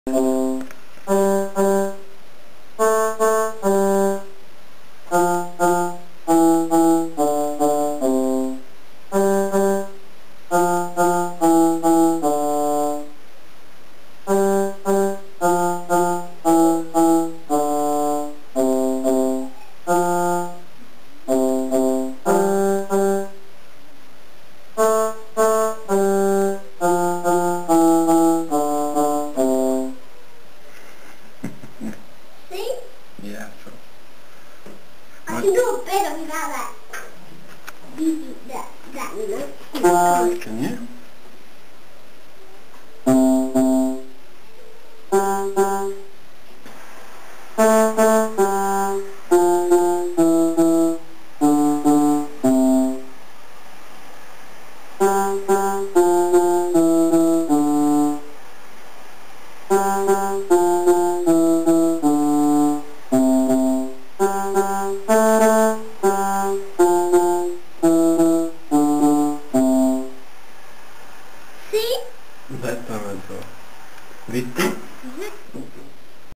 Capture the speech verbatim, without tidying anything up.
See? Yeah, sure. I can do it better without that. That, that, you know. Can you? See? That's all. Visto? Mm-hmm.